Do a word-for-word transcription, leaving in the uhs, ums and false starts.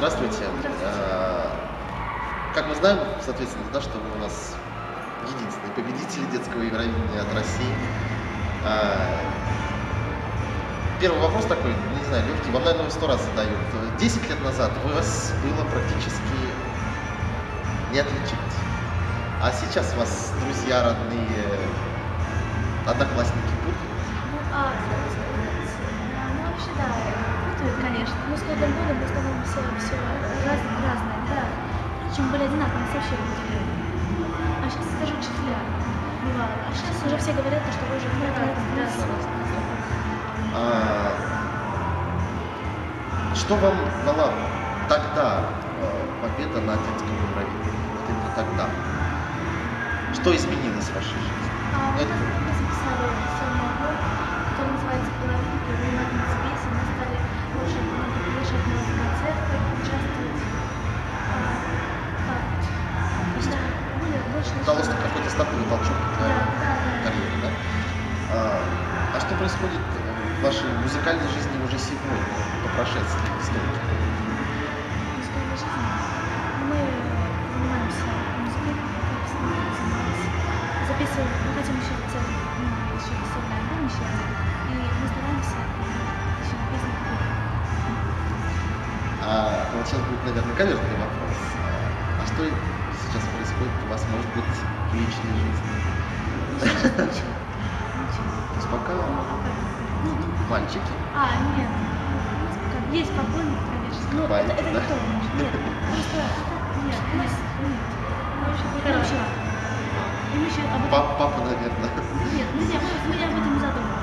Здравствуйте. Здравствуйте. Как мы знаем, соответственно, да, что вы у нас единственный победитель детского Евровидения от России. Первый вопрос такой, не знаю, легкий, вам, наверное, сто раз задают. Десять лет назад вас было практически не отличить. А сейчас вас друзья, родные, одноклассники путают? Ну, а, ну, вообще, да, путают, конечно. Но с каждым годом мы становимся все раз, разные, да. Раньше мы были одинаковые, нас вообще путали. А сейчас даже учителя бывало. А сейчас уже все говорят, что вы уже разные. А, что вам дала тогда победа на детском Евровидении? Вот именно тогда. Что изменилось в вашей жизни? А, мы, мы записали сольный альбом, который называется «Половинки», в нем одиннадцать песен, мы стали больше приглашать на концерты, участвовать. А, так. Да, были больше... Дало какой-то стартовый толчок для да, да, карьеры, да? А, а что происходит в вашей музыкальной жизни уже сегодня, по прошествии столько? Музыкальной жизни? Мы занимаемся музыкой, как занимались. Записываем, мы хотим еще целый, ну, еще сольный альбом, еще один. И мы стараемся еще на песни купить. А вот сейчас будет, наверное, каверзный вопрос. А что сейчас происходит у вас, может быть, в личной жизни? Ничего, ничего. То есть пока Ну, мальчики? А, нет. Есть поклонник, конечно. Ну, это, это не то, может. Нет. Просто, нет, у нас нет. Мы вообще, и мы еще об этом... Папа, наверное. Нет, мы, мы, мы об этом не задумывались.